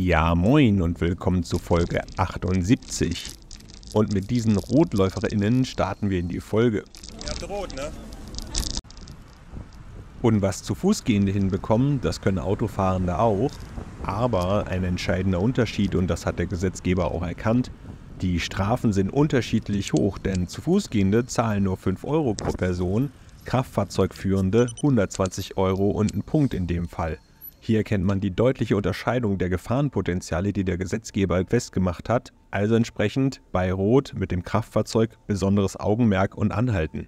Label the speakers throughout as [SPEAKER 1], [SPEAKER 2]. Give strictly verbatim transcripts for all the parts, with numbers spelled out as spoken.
[SPEAKER 1] Ja, moin und willkommen zu Folge achtundsiebzig. Und mit diesen RotläuferInnen starten wir in die Folge.
[SPEAKER 2] Ihr habt rot, ne?
[SPEAKER 1] Und was zu Fußgehende hinbekommen, das können Autofahrende auch. Aber ein entscheidender Unterschied, und das hat der Gesetzgeber auch erkannt, die Strafen sind unterschiedlich hoch, denn zu Fußgehende zahlen nur fünf Euro pro Person, Kraftfahrzeugführende hundertzwanzig Euro und ein Punkt in dem Fall. Hier erkennt man die deutliche Unterscheidung der Gefahrenpotenziale, die der Gesetzgeber festgemacht hat, also entsprechend bei Rot mit dem Kraftfahrzeug besonderes Augenmerk und Anhalten.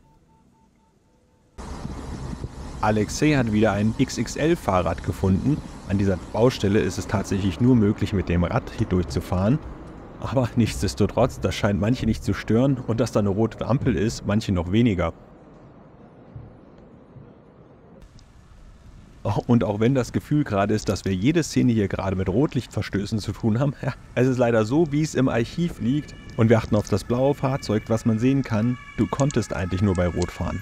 [SPEAKER 1] Alexei hat wieder ein X X L-Fahrrad gefunden. An dieser Baustelle ist es tatsächlich nur möglich, mit dem Rad hier durchzufahren. Aber nichtsdestotrotz, das scheint manche nicht zu stören und dass da eine rote Ampel ist, manche noch weniger. Und auch wenn das Gefühl gerade ist, dass wir jede Szene hier gerade mit Rotlichtverstößen zu tun haben, ja, es ist leider so, wie es im Archiv liegt. Und wir achten auf das blaue Fahrzeug, was man sehen kann. Du konntest eigentlich nur bei Rot fahren.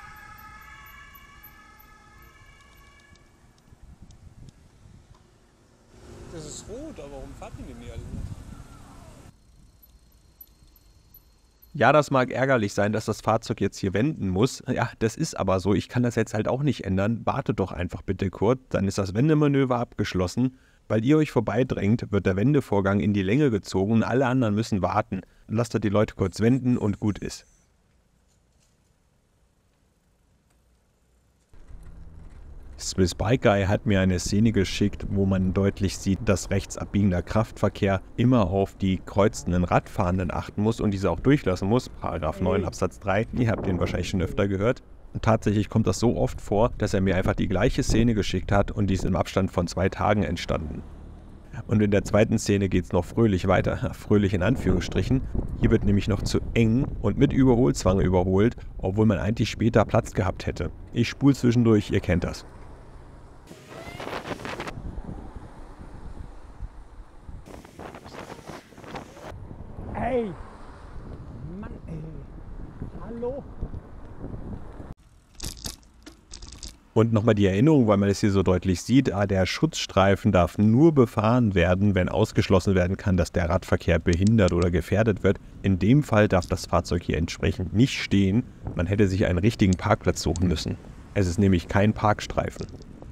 [SPEAKER 2] Das ist rot, aber warum fahrt ihr denn nicht alle so?
[SPEAKER 1] Ja, das mag ärgerlich sein, dass das Fahrzeug jetzt hier wenden muss. Ja, das ist aber so. Ich kann das jetzt halt auch nicht ändern. Wartet doch einfach bitte kurz, dann ist das Wendemanöver abgeschlossen. Weil ihr euch vorbeidrängt, wird der Wendevorgang in die Länge gezogen und alle anderen müssen warten. Lasst die Leute kurz wenden und gut ist. Swiss Bike Guy hat mir eine Szene geschickt, wo man deutlich sieht, dass rechts abbiegender Kraftverkehr immer auf die kreuzenden Radfahrenden achten muss und diese auch durchlassen muss. Paragraph neun Absatz drei, ihr habt den wahrscheinlich schon öfter gehört. Und tatsächlich kommt das so oft vor, dass er mir einfach die gleiche Szene geschickt hat und die ist im Abstand von zwei Tagen entstanden. Und in der zweiten Szene geht es noch fröhlich weiter, fröhlich in Anführungsstrichen. Hier wird nämlich noch zu eng und mit Überholzwang überholt, obwohl man eigentlich später Platz gehabt hätte. Ich spule zwischendurch, ihr kennt das.
[SPEAKER 2] Hey! Mann, ey! Hallo?
[SPEAKER 1] Und nochmal die Erinnerung, weil man es hier so deutlich sieht, der Schutzstreifen darf nur befahren werden, wenn ausgeschlossen werden kann, dass der Radverkehr behindert oder gefährdet wird. In dem Fall darf das Fahrzeug hier entsprechend nicht stehen. Man hätte sich einen richtigen Parkplatz suchen müssen. Es ist nämlich kein Parkstreifen.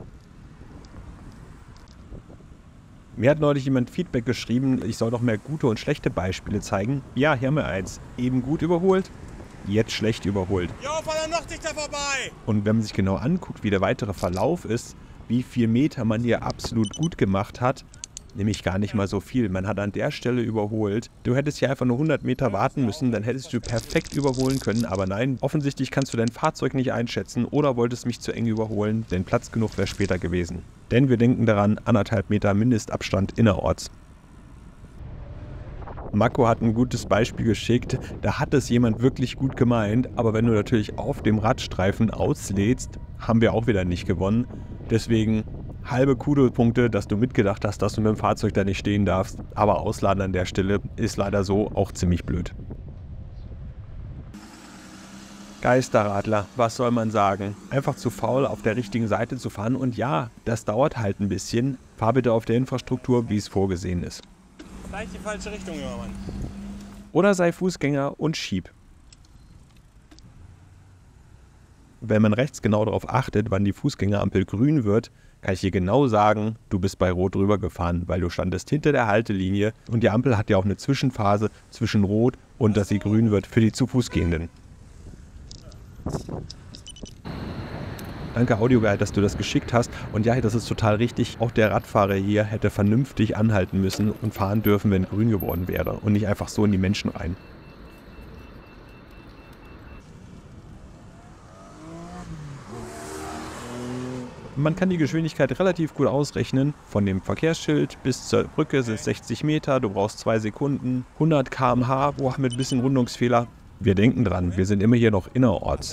[SPEAKER 1] Mir hat neulich jemand Feedback geschrieben, ich soll doch mehr gute und schlechte Beispiele zeigen. Ja, hier haben wir eins. Eben gut überholt, jetzt schlecht überholt.
[SPEAKER 2] Jo, fahr dann noch dichter vorbei!
[SPEAKER 1] Und wenn man sich genau anguckt, wie der weitere Verlauf ist, wie viel Meter man hier absolut gut gemacht hat, nämlich gar nicht mal so viel. Man hat an der Stelle überholt. Du hättest hier einfach nur hundert Meter warten müssen, dann hättest du perfekt überholen können. Aber nein, offensichtlich kannst du dein Fahrzeug nicht einschätzen oder wolltest mich zu eng überholen, denn Platz genug wäre später gewesen. Denn wir denken daran, anderthalb Meter Mindestabstand innerorts. Marco hat ein gutes Beispiel geschickt, da hat es jemand wirklich gut gemeint, aber wenn du natürlich auf dem Radstreifen auslädst, haben wir auch wieder nicht gewonnen. Deswegen halbe Kudo-Punkte, dass du mitgedacht hast, dass du mit dem Fahrzeug da nicht stehen darfst, aber ausladen an der Stelle ist leider so auch ziemlich blöd. Geisterradler, was soll man sagen? Einfach zu faul, auf der richtigen Seite zu fahren und ja, das dauert halt ein bisschen. Fahr bitte auf der Infrastruktur, wie es vorgesehen ist.
[SPEAKER 2] Gleich die falsche Richtung, junger Mann.
[SPEAKER 1] Oder sei Fußgänger und schieb. Wenn man rechts genau darauf achtet, wann die Fußgängerampel grün wird, kann ich dir genau sagen, du bist bei Rot drüber gefahren, weil du standest hinter der Haltelinie und die Ampel hat ja auch eine Zwischenphase zwischen Rot und dass sie grün wird für die zu Fußgehenden. Danke Audioguide, dass du das geschickt hast. Und ja, das ist total richtig. Auch der Radfahrer hier hätte vernünftig anhalten müssen und fahren dürfen, wenn grün geworden wäre. Und nicht einfach so in die Menschen rein. Man kann die Geschwindigkeit relativ gut ausrechnen. Von dem Verkehrsschild bis zur Brücke sind es sechzig Meter. Du brauchst zwei Sekunden. hundert Kilometer pro Stunde, boah, mit ein bisschen Rundungsfehler. Wir denken dran, wir sind immer hier noch innerorts.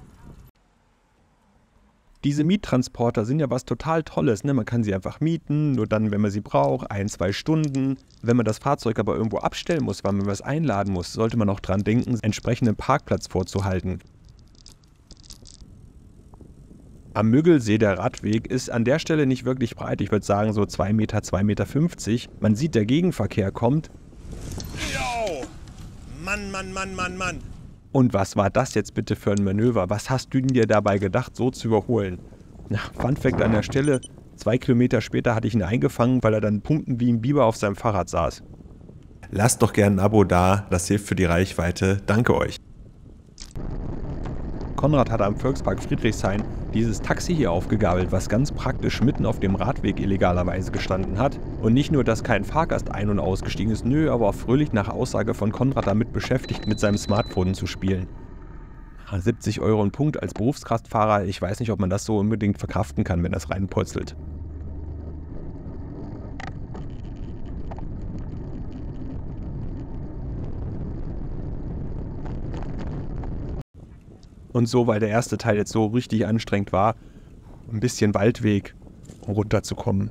[SPEAKER 1] Diese Miettransporter sind ja was total Tolles, ne? Man kann sie einfach mieten, nur dann, wenn man sie braucht, ein, zwei Stunden. Wenn man das Fahrzeug aber irgendwo abstellen muss, weil man was einladen muss, sollte man auch dran denken, entsprechenden Parkplatz vorzuhalten. Am Müggelsee, der Radweg, ist an der Stelle nicht wirklich breit. Ich würde sagen so zwei Meter, zwei Meter fünfzig. Man sieht, der Gegenverkehr kommt.
[SPEAKER 2] Jo! Mann, Mann, Mann, Mann, Mann.
[SPEAKER 1] Und was war das jetzt bitte für ein Manöver? Was hast du denn dir dabei gedacht, so zu überholen? Na, Fun Fact an der Stelle, zwei Kilometer später hatte ich ihn eingefangen, weil er dann pumpen wie ein Biber auf seinem Fahrrad saß. Lasst doch gerne ein Abo da, das hilft für die Reichweite. Danke euch. Konrad hat am Volkspark Friedrichshain dieses Taxi hier aufgegabelt, was ganz praktisch mitten auf dem Radweg illegalerweise gestanden hat. Und nicht nur, dass kein Fahrgast ein- und ausgestiegen ist, nö, aber auch fröhlich nach Aussage von Konrad damit beschäftigt, mit seinem Smartphone zu spielen. siebzig Euro ein Punkt als Berufskraftfahrer, ich weiß nicht, ob man das so unbedingt verkraften kann, wenn das reinpurzelt. Und so, weil der erste Teil jetzt so richtig anstrengend war, ein bisschen Waldweg, um runterzukommen.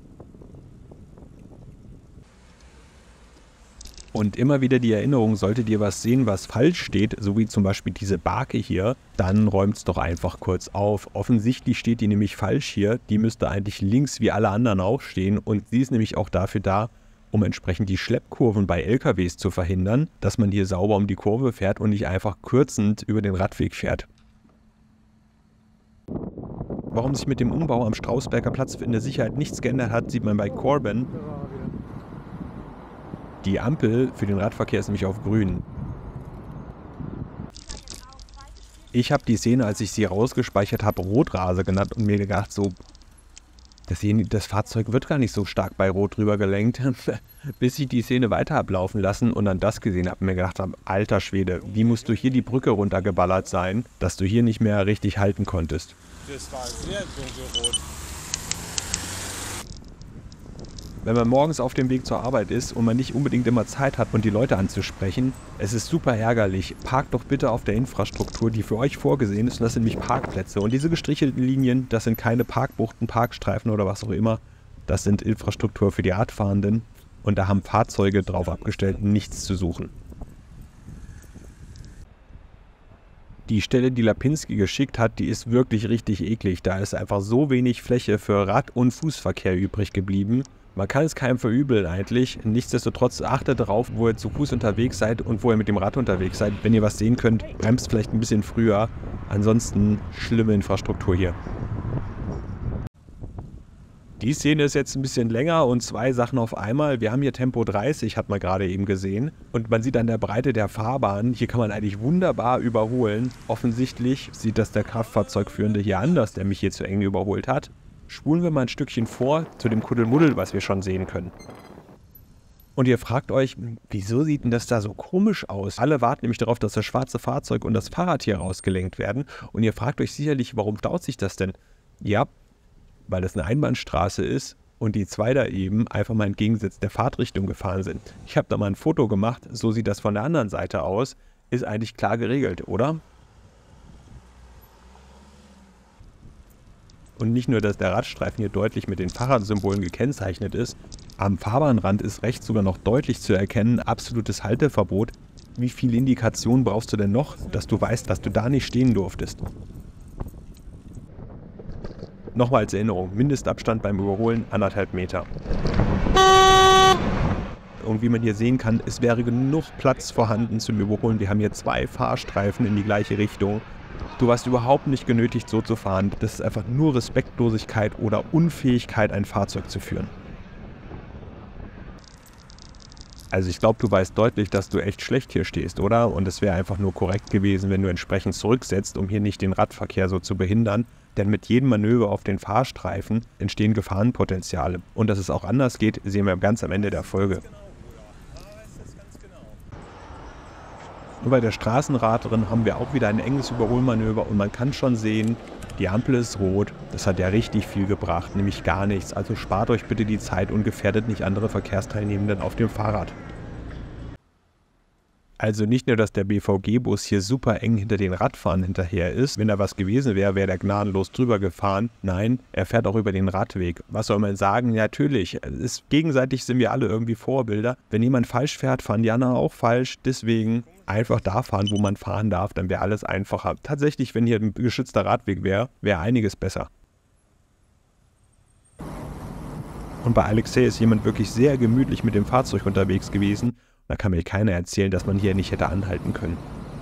[SPEAKER 1] Und immer wieder die Erinnerung, solltet ihr was sehen, was falsch steht, so wie zum Beispiel diese Barke hier, dann räumt es doch einfach kurz auf. Offensichtlich steht die nämlich falsch hier, die müsste eigentlich links wie alle anderen auch stehen und sie ist nämlich auch dafür da, um entsprechend die Schleppkurven bei L K Ws zu verhindern, dass man hier sauber um die Kurve fährt und nicht einfach kürzend über den Radweg fährt. Warum sich mit dem Umbau am Strausberger Platz in der Sicherheit nichts geändert hat, sieht man bei Corbin. Die Ampel für den Radverkehr ist nämlich auf grün. Ich habe die Szene, als ich sie rausgespeichert habe, Rotrase genannt und mir gedacht, so, das, das Fahrzeug wird gar nicht so stark bei Rot drüber gelenkt, bis ich die Szene weiter ablaufen lassen und dann das gesehen habe und mir gedacht habe, alter Schwede, wie musst du hier die Brücke runtergeballert sein, dass du hier nicht mehr richtig halten konntest.
[SPEAKER 2] Das war sehr dunkelrot.
[SPEAKER 1] Wenn man morgens auf dem Weg zur Arbeit ist und man nicht unbedingt immer Zeit hat, und die Leute anzusprechen, es ist super ärgerlich. Parkt doch bitte auf der Infrastruktur, die für euch vorgesehen ist, und das sind nämlich Parkplätze. Und diese gestrichelten Linien, das sind keine Parkbuchten, Parkstreifen oder was auch immer. Das sind Infrastruktur für die Radfahrenden und da haben Fahrzeuge drauf abgestellt, nichts zu suchen. Die Stelle, die Lapinski geschickt hat, die ist wirklich richtig eklig. Da ist einfach so wenig Fläche für Rad- und Fußverkehr übrig geblieben. Man kann es keinem verübeln eigentlich. Nichtsdestotrotz achtet darauf, wo ihr zu Fuß unterwegs seid und wo ihr mit dem Rad unterwegs seid. Wenn ihr was sehen könnt, bremst vielleicht ein bisschen früher. Ansonsten schlimme Infrastruktur hier. Die Szene ist jetzt ein bisschen länger und zwei Sachen auf einmal. Wir haben hier Tempo dreißig, hat man gerade eben gesehen. Und man sieht an der Breite der Fahrbahn, hier kann man eigentlich wunderbar überholen. Offensichtlich sieht das der Kraftfahrzeugführende hier anders, der mich hier zu eng überholt hat. Spulen wir mal ein Stückchen vor zu dem Kuddelmuddel, was wir schon sehen können. Und ihr fragt euch, wieso sieht denn das da so komisch aus? Alle warten nämlich darauf, dass das schwarze Fahrzeug und das Fahrrad hier rausgelenkt werden. Und ihr fragt euch sicherlich, warum staut sich das denn? Ja, weil das eine Einbahnstraße ist und die zwei da eben einfach mal entgegengesetzt der Fahrtrichtung gefahren sind. Ich habe da mal ein Foto gemacht, so sieht das von der anderen Seite aus. Ist eigentlich klar geregelt, oder? Und nicht nur, dass der Radstreifen hier deutlich mit den Fahrradsymbolen gekennzeichnet ist, am Fahrbahnrand ist rechts sogar noch deutlich zu erkennen, absolutes Halteverbot. Wie viele Indikationen brauchst du denn noch, dass du weißt, dass du da nicht stehen durftest? Nochmal als Erinnerung, Mindestabstand beim Überholen anderthalb Meter. Und wie man hier sehen kann, es wäre genug Platz vorhanden zum Überholen. Wir haben hier zwei Fahrstreifen in die gleiche Richtung. Du warst überhaupt nicht genötigt, so zu fahren. Das ist einfach nur Respektlosigkeit oder Unfähigkeit, ein Fahrzeug zu führen. Also ich glaube, du weißt deutlich, dass du echt schlecht hier stehst, oder? Und es wäre einfach nur korrekt gewesen, wenn du entsprechend zurücksetzt, um hier nicht den Radverkehr so zu behindern. Denn mit jedem Manöver auf den Fahrstreifen entstehen Gefahrenpotenziale. Und dass es auch anders geht, sehen wir ganz am Ende der Folge. Nur bei der Straßenradlerin haben wir auch wieder ein enges Überholmanöver und man kann schon sehen, die Ampel ist rot. Das hat ja richtig viel gebracht, nämlich gar nichts. Also spart euch bitte die Zeit und gefährdet nicht andere Verkehrsteilnehmenden auf dem Fahrrad. Also nicht nur, dass der B V G-Bus hier super eng hinter den Radfahrern hinterher ist. Wenn da was gewesen wäre, wäre der gnadenlos drüber gefahren. Nein, er fährt auch über den Radweg. Was soll man sagen? Ja, natürlich, es ist, gegenseitig sind wir alle irgendwie Vorbilder. Wenn jemand falsch fährt, fahren die anderen auch falsch. Deswegen einfach da fahren, wo man fahren darf, dann wäre alles einfacher. Tatsächlich, wenn hier ein geschützter Radweg wäre, wäre einiges besser. Und bei Alexei ist jemand wirklich sehr gemütlich mit dem Fahrzeug unterwegs gewesen. Da kann mir keiner erzählen, dass man hier nicht hätte anhalten können.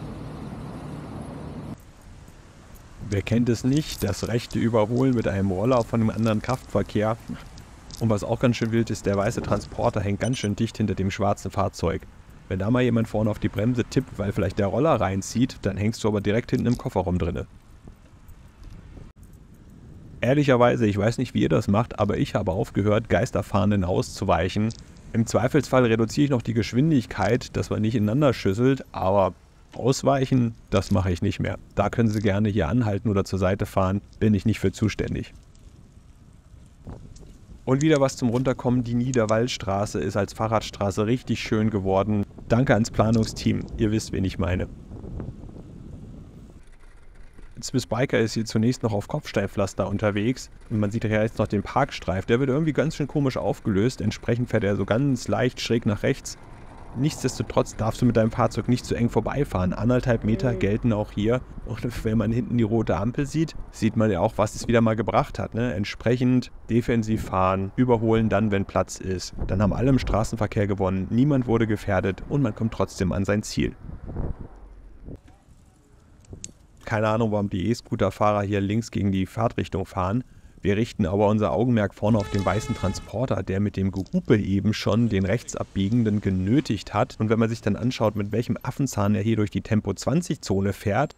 [SPEAKER 1] Wer kennt es nicht, das rechte Überholen mit einem Roller von einem anderen Kraftverkehr. Und was auch ganz schön wild ist, der weiße Transporter hängt ganz schön dicht hinter dem schwarzen Fahrzeug. Wenn da mal jemand vorne auf die Bremse tippt, weil vielleicht der Roller reinzieht, dann hängst du aber direkt hinten im Kofferraum drinne. Ehrlicherweise, ich weiß nicht, wie ihr das macht, aber ich habe aufgehört, Geisterfahrenden auszuweichen. Im Zweifelsfall reduziere ich noch die Geschwindigkeit, dass man nicht ineinander schüsselt, aber ausweichen, das mache ich nicht mehr. Da können Sie gerne hier anhalten oder zur Seite fahren, bin ich nicht für zuständig. Und wieder was zum Runterkommen, die Niederwaldstraße ist als Fahrradstraße richtig schön geworden. Danke ans Planungsteam, ihr wisst, wen ich meine. Swiss Biker ist hier zunächst noch auf Kopfsteinpflaster unterwegs und man sieht ja jetzt noch den Parkstreif, der wird irgendwie ganz schön komisch aufgelöst, entsprechend fährt er so ganz leicht schräg nach rechts. Nichtsdestotrotz darfst du mit deinem Fahrzeug nicht zu eng vorbeifahren. Anderthalb Meter gelten auch hier. Und wenn man hinten die rote Ampel sieht, sieht man ja auch, was es wieder mal gebracht hat. Ne? Entsprechend defensiv fahren, überholen dann, wenn Platz ist. Dann haben alle im Straßenverkehr gewonnen, niemand wurde gefährdet und man kommt trotzdem an sein Ziel. Keine Ahnung, warum die E-Scooter-Fahrer hier links gegen die Fahrtrichtung fahren. Wir richten aber unser Augenmerk vorne auf den weißen Transporter, der mit dem Gehupe eben schon den Rechtsabbiegenden genötigt hat. Und wenn man sich dann anschaut, mit welchem Affenzahn er hier durch die Tempo zwanzig Zone fährt,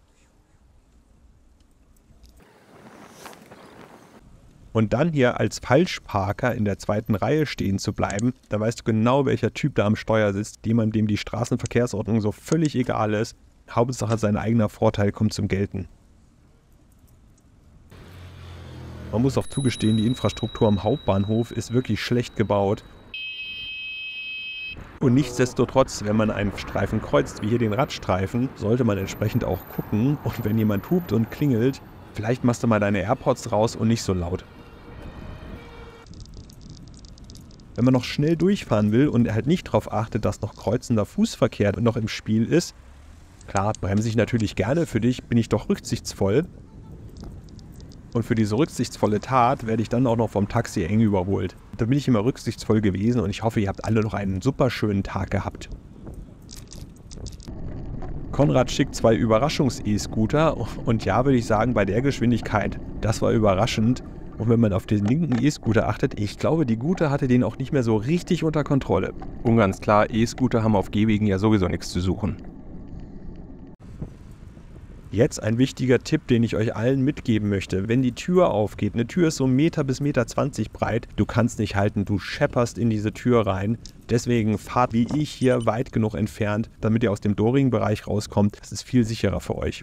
[SPEAKER 1] und dann hier als Falschparker in der zweiten Reihe stehen zu bleiben, da weißt du genau, welcher Typ da am Steuer sitzt, jemand, dem die Straßenverkehrsordnung so völlig egal ist. Hauptsache sein eigener Vorteil kommt zum Gelten. Man muss auch zugestehen, die Infrastruktur am Hauptbahnhof ist wirklich schlecht gebaut. Und nichtsdestotrotz, wenn man einen Streifen kreuzt, wie hier den Radstreifen, sollte man entsprechend auch gucken. Und wenn jemand hupt und klingelt, vielleicht machst du mal deine AirPods raus und nicht so laut. Wenn man noch schnell durchfahren will und halt nicht darauf achtet, dass noch kreuzender Fußverkehr noch im Spiel ist, klar, bremse ich natürlich gerne, für dich bin ich doch rücksichtsvoll. Und für diese rücksichtsvolle Tat werde ich dann auch noch vom Taxi eng überholt. Da bin ich immer rücksichtsvoll gewesen und ich hoffe, ihr habt alle noch einen super schönen Tag gehabt. Konrad schickt zwei Überraschungs-E-Scooter und ja, würde ich sagen, bei der Geschwindigkeit, das war überraschend. Und wenn man auf den linken E-Scooter achtet, ich glaube, die Gute hatte den auch nicht mehr so richtig unter Kontrolle. Und ganz klar, E-Scooter haben auf Gehwegen ja sowieso nichts zu suchen. Jetzt ein wichtiger Tipp, den ich euch allen mitgeben möchte. Wenn die Tür aufgeht, eine Tür ist so einen Meter bis Meter zwanzig breit, du kannst nicht halten, du schepperst in diese Tür rein. Deswegen fahrt wie ich hier weit genug entfernt, damit ihr aus dem Doring-Bereich rauskommt. Das ist viel sicherer für euch.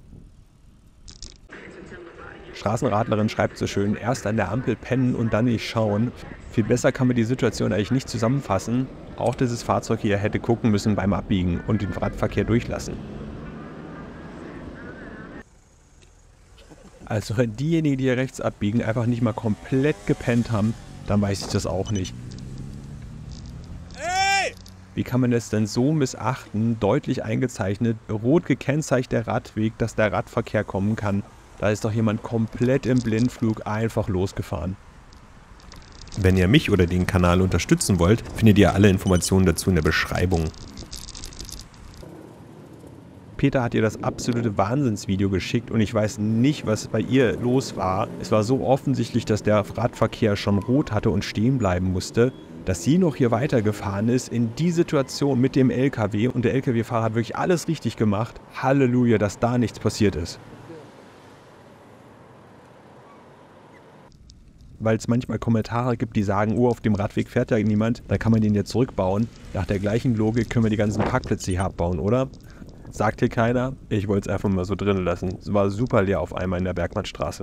[SPEAKER 1] Straßenradlerin schreibt so schön, erst an der Ampel pennen und dann nicht schauen. Viel besser kann man die Situation eigentlich nicht zusammenfassen. Auch dieses Fahrzeug hier hätte gucken müssen beim Abbiegen und den Radverkehr durchlassen. Also wenn diejenigen, die hier rechts abbiegen, einfach nicht mal komplett gepennt haben, dann weiß ich das auch nicht.
[SPEAKER 2] Hey!
[SPEAKER 1] Wie kann man es denn so missachten, deutlich eingezeichnet, rot gekennzeichnet der Radweg, dass der Radverkehr kommen kann? Da ist doch jemand komplett im Blindflug einfach losgefahren. Wenn ihr mich oder den Kanal unterstützen wollt, findet ihr alle Informationen dazu in der Beschreibung. Peter hat ihr das absolute Wahnsinnsvideo geschickt und ich weiß nicht, was bei ihr los war. Es war so offensichtlich, dass der Radverkehr schon rot hatte und stehen bleiben musste, dass sie noch hier weitergefahren ist in die Situation mit dem L K W und der L K W-Fahrer hat wirklich alles richtig gemacht. Halleluja, dass da nichts passiert ist. Weil es manchmal Kommentare gibt, die sagen, oh, auf dem Radweg fährt ja niemand, dann kann man den ja zurückbauen. Nach der gleichen Logik können wir die ganzen Parkplätze hier abbauen, oder? Sagt hier keiner, ich wollte es einfach mal so drin lassen. Es war super leer auf einmal in der Bergmannstraße.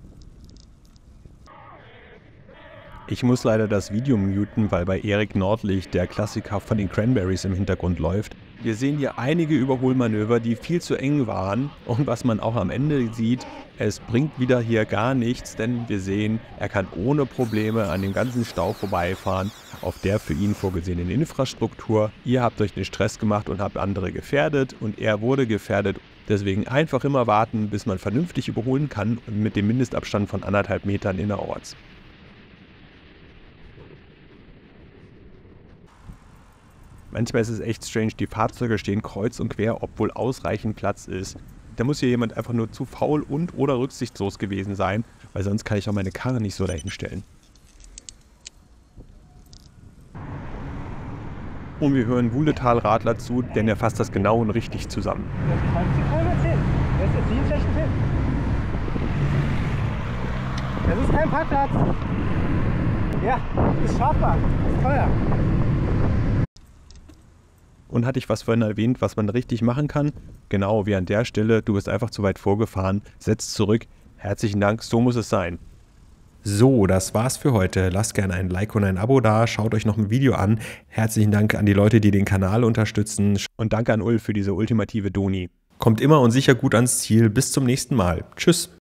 [SPEAKER 1] Ich muss leider das Video muten, weil bei Erik Nordlich der Klassiker von den Cranberries im Hintergrund läuft. Wir sehen hier einige Überholmanöver, die viel zu eng waren. Und was man auch am Ende sieht, es bringt wieder hier gar nichts, denn wir sehen, er kann ohne Probleme an dem ganzen Stau vorbeifahren auf der für ihn vorgesehenen Infrastruktur. Ihr habt euch den Stress gemacht und habt andere gefährdet und er wurde gefährdet. Deswegen einfach immer warten, bis man vernünftig überholen kann mit dem Mindestabstand von anderthalb Metern innerorts. Manchmal ist es echt strange, die Fahrzeuge stehen kreuz und quer, obwohl ausreichend Platz ist. Da muss hier jemand einfach nur zu faul und oder rücksichtslos gewesen sein, weil sonst kann ich auch meine Karre nicht so dahin stellen. Und wir hören Wuhletal-Radler zu, denn er fasst das genau und richtig zusammen.
[SPEAKER 3] Das ist kein Parkplatz. Ja, ist schaffbar, ist teuer.
[SPEAKER 1] Und hatte ich was vorhin erwähnt, was man richtig machen kann? Genau, wie an der Stelle, du bist einfach zu weit vorgefahren, setz zurück. Herzlichen Dank, so muss es sein. So, das war's für heute. Lasst gerne ein Like und ein Abo da, schaut euch noch ein Video an. Herzlichen Dank an die Leute, die den Kanal unterstützen. Und danke an Ulf für diese ultimative Doni. Kommt immer und sicher gut ans Ziel. Bis zum nächsten Mal. Tschüss.